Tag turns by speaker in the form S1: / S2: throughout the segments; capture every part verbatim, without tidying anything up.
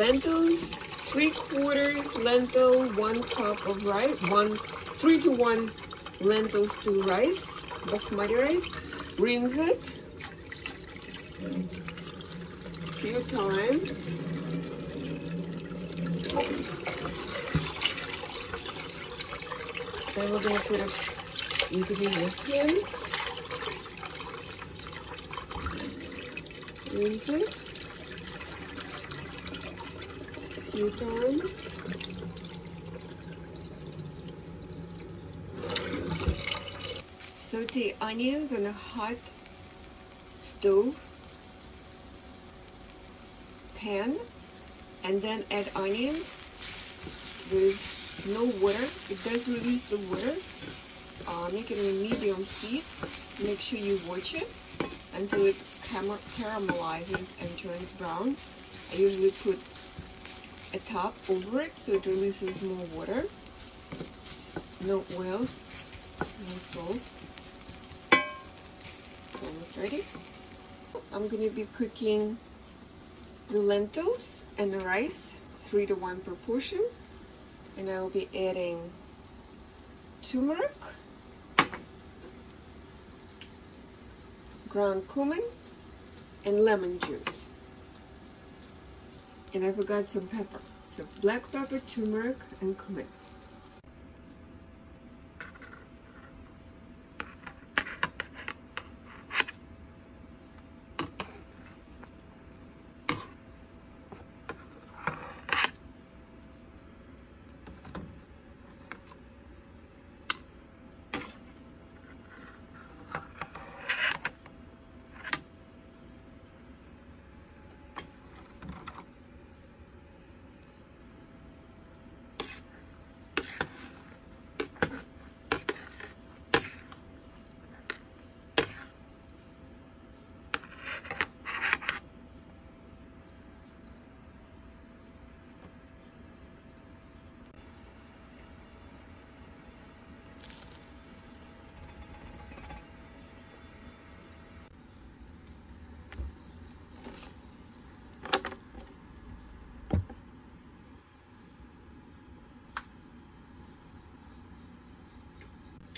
S1: lentils, three quarters lentil, one cup of rice, one, three to one lentils to rice, basmati rice. Rinse it a few times. Then we're going to put it into the recipients. Rinse it a few times. Saute onions on a hot stove pan, and then add onions with no water. It does release the water. Uh, make it a medium heat. Make sure you watch it until it caramelizes and turns brown. I usually put a top over it so it releases more water. No oil, no salt. Almost ready. I'm going to be cooking the lentils and the rice, three to one proportion, and I will be adding turmeric, ground cumin, and lemon juice. And I forgot some pepper. So black pepper, turmeric, and cumin.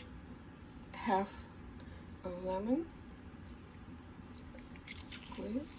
S1: Half of lemon, squeeze.